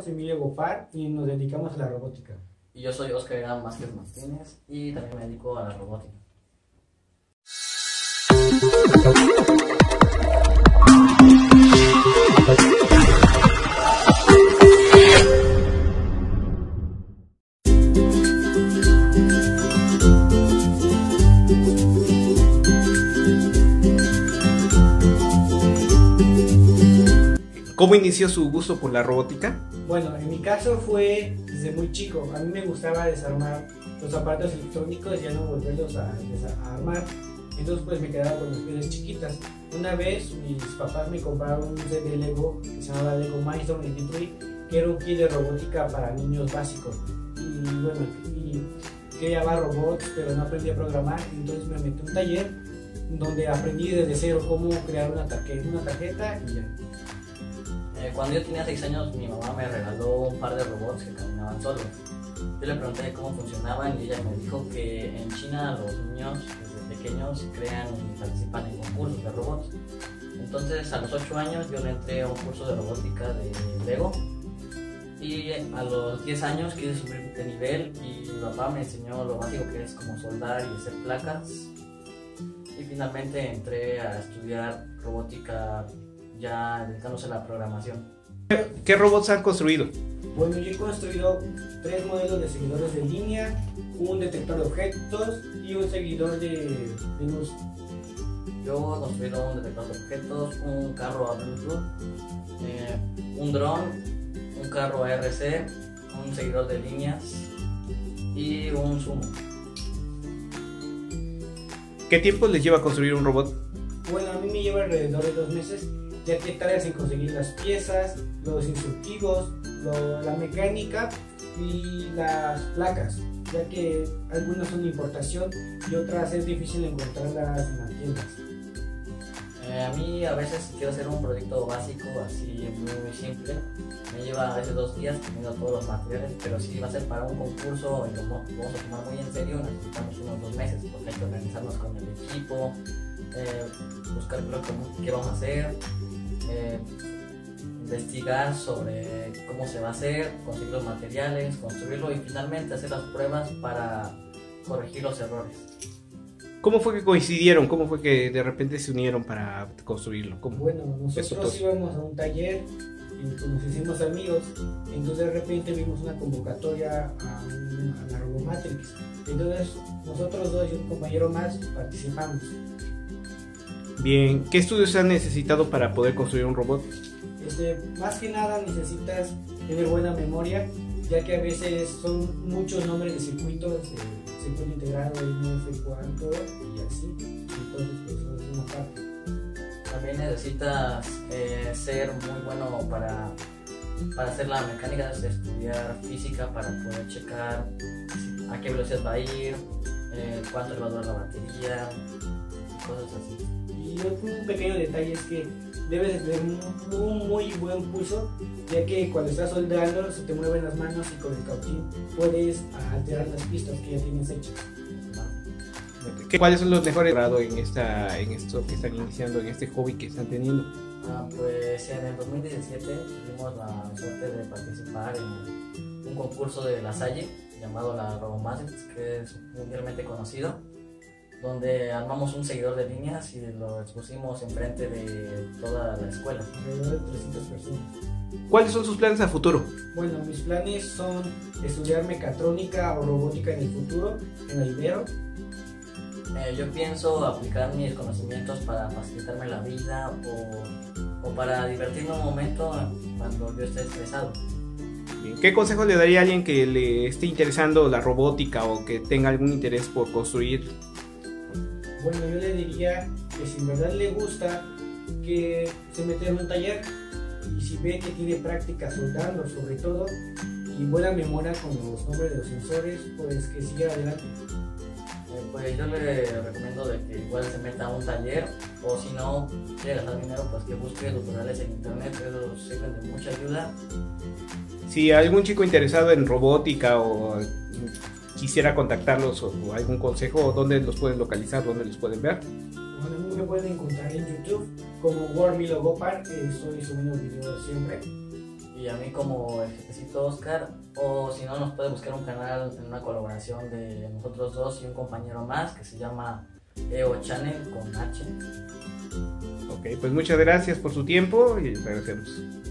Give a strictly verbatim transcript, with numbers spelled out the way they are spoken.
soy Emilio Gopar y nos dedicamos a la robótica. Y yo soy Oscar Iván Vázquez Martínez y también me dedico a la robótica. ¿Cómo inició su gusto por la robótica? Bueno, en mi caso fue desde muy chico. A mí me gustaba desarmar los aparatos electrónicos y ya no volverlos a, a armar. Entonces pues me quedaba con las piezas chiquitas. Una vez mis papás me compraron un set de Lego que se llamaba Lego Mindstorm veintitrés, que era un kit de robótica para niños básicos. Y bueno, y quería llevar robots, pero no aprendí a programar. Entonces me metí a un taller donde aprendí desde cero cómo crear una tarjeta, una tarjeta y ya. Cuando yo tenía seis años, mi mamá me regaló un par de robots que caminaban solos. Yo le pregunté cómo funcionaban y ella me dijo que en China los niños desde pequeños crean y participan en concursos de robots. Entonces a los ocho años yo le entré a un curso de robótica de Lego y a los diez años quise subir de nivel y mi papá me enseñó lo básico que es como soldar y hacer placas. Y finalmente entré a estudiar robótica ya dedicándose a la programación. ¿Qué robots han construido? Bueno, yo he construido tres modelos de seguidores de línea, un detector de objetos y un seguidor de, de luz. Yo he construido un detector de objetos, un carro a Bluetooth, eh, un dron, un carro A R C, un seguidor de líneas y un sumo. ¿Qué tiempo les lleva construir un robot? Bueno, a mí me lleva alrededor de dos meses, ya que tardas en conseguir las piezas, los instructivos, lo, la mecánica y las placas, ya que algunas son de importación y otras es difícil encontrarlas en las tiendas. Eh, a mí a veces si quiero hacer un proyecto básico, así muy simple, me lleva a veces dos días teniendo todos los materiales, pero si va a ser para un concurso y lo vamos a tomar muy en serio, necesitamos unos dos meses, porque hay que organizarnos con el equipo, eh, buscar qué vamos a hacer, eh, investigar sobre cómo se va a hacer, conseguir los materiales, construirlo y finalmente hacer las pruebas para corregir los errores. ¿Cómo fue que coincidieron? ¿Cómo fue que de repente se unieron para construirlo? ¿Cómo? Bueno, nosotros íbamos a un taller y nos hicimos amigos, entonces de repente vimos una convocatoria a, un, a la Robomatrix. Entonces nosotros dos y un compañero más participamos. Bien, ¿qué estudios se han necesitado para poder construir un robot? Este, más que nada necesitas tener buena memoria, ya que a veces son muchos nombres de circuitos, eh, circuito integrado, N F cuatro y así, entonces pues eso es una parte. También necesitas eh, ser muy bueno para, para hacer la mecánica, es estudiar física para poder checar a qué velocidad va a ir, eh, cuánto le va a durar la batería, cosas así. Y un pequeño detalle es que debes de tener un, un muy buen pulso, ya que cuando estás soldando se te mueven las manos y con el cautín puedes alterar las pistas que ya tienes hechas. ¿Cuáles son los mejores grados en, esta, en esto que están iniciando, en este hobby que están teniendo? Ah, pues en el dos mil diecisiete tuvimos la suerte de participar en un concurso de La Salle llamado la Robomatrix, que es mundialmente conocido, donde armamos un seguidor de líneas y lo expusimos enfrente de toda la escuela. Alrededor de trescientas personas. ¿Cuáles son sus planes a futuro? Bueno, mis planes son estudiar mecatrónica o robótica en el futuro, en la Ibero. Eh, yo pienso aplicar mis conocimientos para facilitarme la vida o, o para divertirme un momento cuando yo esté estresado. ¿Qué consejo le daría a alguien que le esté interesando la robótica o que tenga algún interés por construir? Bueno, yo le diría que si en verdad le gusta, que se meta en un taller y si ve que tiene práctica soldando sobre todo y buena memoria con los nombres de los sensores, pues que siga adelante. Eh, pues yo le recomiendo de que igual se meta a un taller o si no quiere gastar dinero, pues que busque tutoriales en internet, esos sirven de mucha ayuda. Si algún chico interesado en robótica o quisiera contactarlos o, o algún consejo, ¿dónde los pueden localizar? ¿Dónde los pueden ver? Bueno, a mí me pueden encontrar en YouTube como Emilio Gopar, que estoy subiendo videos siempre. y a mí como el Jefecito Oscar, o si no nos puede buscar un canal en una colaboración de nosotros dos y un compañero más que se llama E O Channel con H. Ok, pues muchas gracias por su tiempo y les agradecemos.